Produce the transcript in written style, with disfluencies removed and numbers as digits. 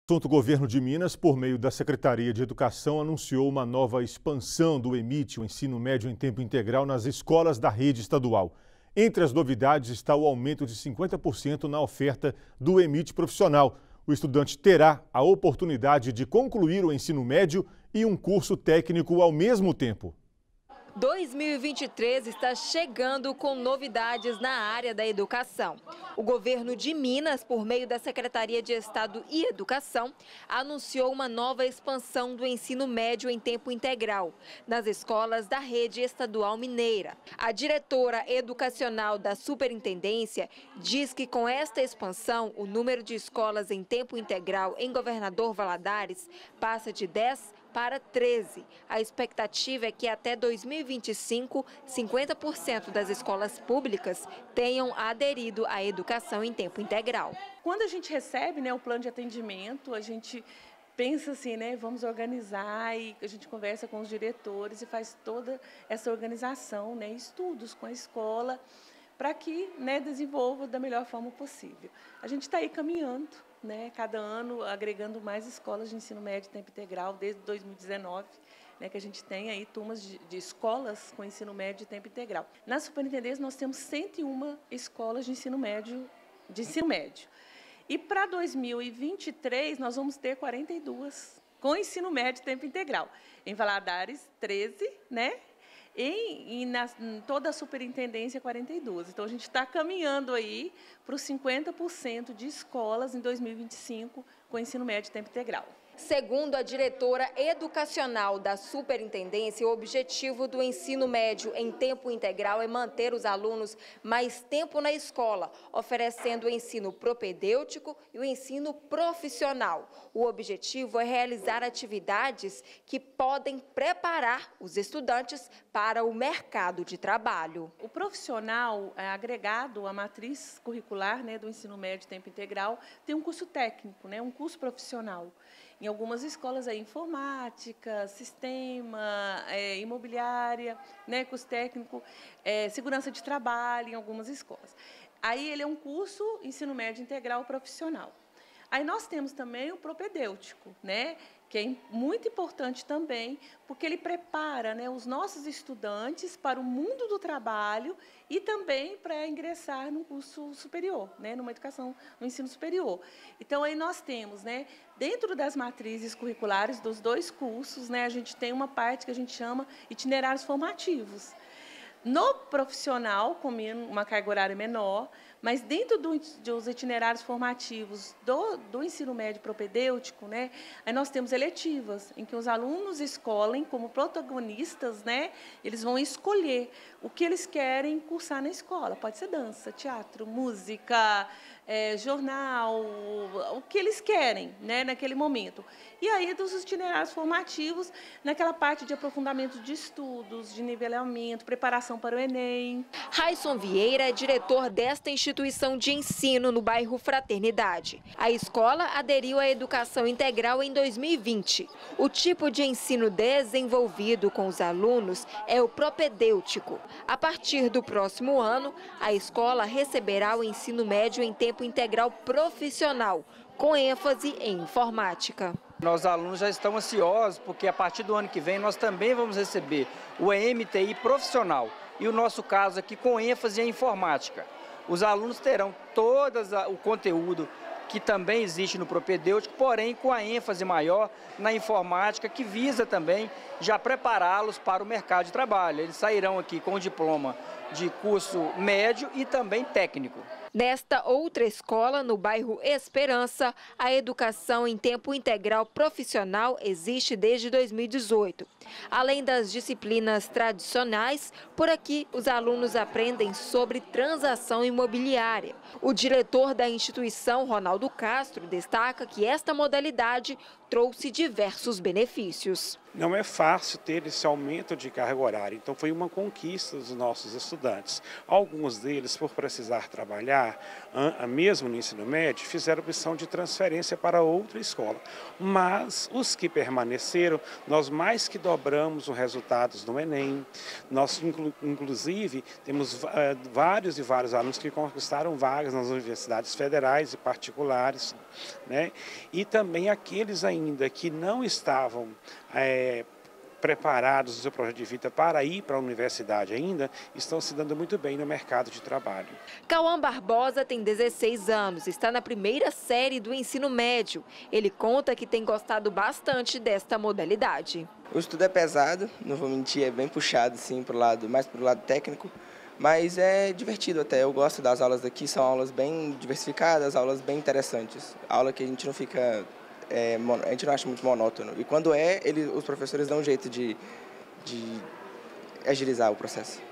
O governo de Minas, por meio da Secretaria de Educação, anunciou uma nova expansão do EMIT, o ensino médio em tempo integral, nas escolas da rede estadual. Entre as novidades está o aumento de 50% na oferta do EMIT profissional. O estudante terá a oportunidade de concluir o ensino médio e um curso técnico ao mesmo tempo. 2023 está chegando com novidades na área da educação. O governo de Minas, por meio da Secretaria de Estado e Educação, anunciou uma nova expansão do ensino médio em tempo integral nas escolas da rede estadual mineira. A diretora educacional da Superintendência diz que com esta expansão, o número de escolas em tempo integral em Governador Valadares passa de 10 para 13. A expectativa é que até 2025, 50% das escolas públicas tenham aderido à educação em tempo integral. Quando a gente recebe, o plano de atendimento, a gente pensa assim, vamos organizar, e a gente conversa com os diretores e faz toda essa organização, estudos com a escola, para que desenvolva da melhor forma possível. A gente está aí caminhando, cada ano agregando mais escolas de ensino médio em tempo integral, desde 2019, que a gente tem aí turmas de escolas com ensino médio de tempo integral. Na Superintendência nós temos 101 escolas de ensino médio. E para 2023 nós vamos ter 42 com ensino médio de tempo integral. Em Valadares, 13, em toda a Superintendência, 42. Então, a gente está caminhando aí para os 50% de escolas em 2025 com ensino médio de tempo integral. Segundo a diretora educacional da Superintendência, o objetivo do ensino médio em tempo integral é manter os alunos mais tempo na escola, oferecendo o ensino propedêutico e o ensino profissional. O objetivo é realizar atividades que podem preparar os estudantes para o mercado de trabalho. O profissional agregado à matriz curricular do ensino médio de tempo integral tem um curso técnico, um curso profissional. Em algumas escolas, informática, sistema, imobiliária, curso técnico, segurança de trabalho, em algumas escolas. Aí ele é um curso ensino médio integral profissional. Aí nós temos também o propedêutico, que é muito importante também, porque ele prepara os nossos estudantes para o mundo do trabalho e também para ingressar no curso superior, numa educação, no ensino superior. Então, aí nós temos, dentro das matrizes curriculares dos dois cursos, a gente tem uma parte que a gente chama itinerários formativos. No profissional, com uma carga horária menor, mas dentro dos itinerários formativos do ensino médio propedêutico, aí nós temos eletivas, em que os alunos escolhem como protagonistas, eles vão escolher o que eles querem cursar na escola. Pode ser dança, teatro, música, jornal, o que eles querem, naquele momento. E aí, dos itinerários formativos, naquela parte de aprofundamento de estudos, de nivelamento, preparação para o Enem. Raison Vieira é diretor desta instituição de ensino no bairro Fraternidade. A escola aderiu à educação integral em 2020. O tipo de ensino desenvolvido com os alunos é o propedêutico. A partir do próximo ano, a escola receberá o ensino médio em tempo integral profissional, com ênfase em informática. Nós alunos já estão ansiosos, porque a partir do ano que vem nós também vamos receber o EMTI profissional e o nosso caso aqui com ênfase em informática. Os alunos terão todo o conteúdo que também existe no propedêutico, porém com a ênfase maior na informática, que visa também já prepará-los para o mercado de trabalho. Eles sairão aqui com o diploma de curso médio e também técnico. Nesta outra escola, no bairro Esperança, a educação em tempo integral profissional existe desde 2018. Além das disciplinas tradicionais, por aqui os alunos aprendem sobre transação imobiliária. O diretor da instituição, Ronaldo Castro, destaca que esta modalidade trouxe diversos benefícios. Não é fácil ter esse aumento de carga horária, então foi uma conquista dos nossos estudantes. Alguns deles, por precisar trabalhar, iniciar, mesmo no ensino médio, fizeram opção de transferência para outra escola. Mas os que permaneceram, nós mais que dobramos os resultados do Enem. Nós, inclusive, temos vários alunos que conquistaram vagas nas universidades federais e particulares, né? E também aqueles ainda que não estavam preparados no seu projeto de vida para ir para a universidade ainda, estão se dando muito bem no mercado de trabalho. Cauã Barbosa tem 16 anos, está na primeira série do ensino médio. Ele conta que tem gostado bastante desta modalidade. O estudo é pesado, não vou mentir, é bem puxado sim, mais para o lado técnico, mas é divertido até. Eu gosto das aulas daqui, são aulas bem diversificadas, aulas bem interessantes. Aula que a gente não fica... a gente não acha muito monótono. E quando os professores dão um jeito de agilizar o processo.